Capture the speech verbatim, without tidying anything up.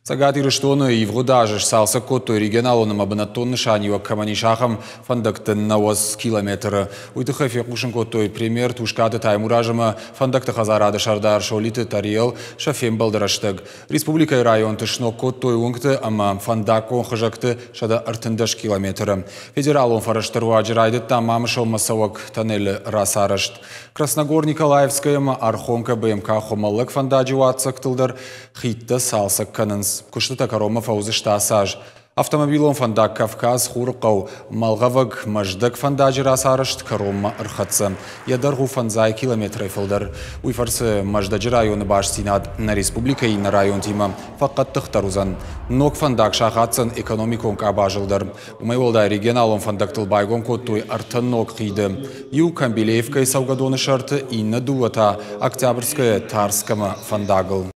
Сагати Руштону и Врудажеш салса котто регионалоном абонатонны шанью камани шахам фандактын навоз километр. Уйтыха фекушин котто премьер тушкады таймуражыма фандакты хазарады шардар шолиты тариел шафем балдараштыг. Республика и район тышно котто унгты, ама фандакон хыжакты шада артындаш километр. Федералон фараштыру ажирайды тамам шолмасавак тоннель расарашт. Красногор Николаевская Архонка БМК хомалык фандадживатсак тылдар хитта салсак канынс. Куштыта карома фаузы штасаж. Автомобилон фандак Кавказ хурқау малғаваг маждак фандаджи расарышт карома ырхатсы. Ядаргу фанзай километры фылдар. Уйфарсы маждаджи районы баштинад на республика и на район тима фақаттық тарузан. Нок фандак шахатсын экономикон кабажылдар. Умайволда регионалон фандак тылбайгон коттуй артын нок қиды. Ю Камбилеевкай саугадоны шарты и надувата Октябрьская Тарскама фандагыл.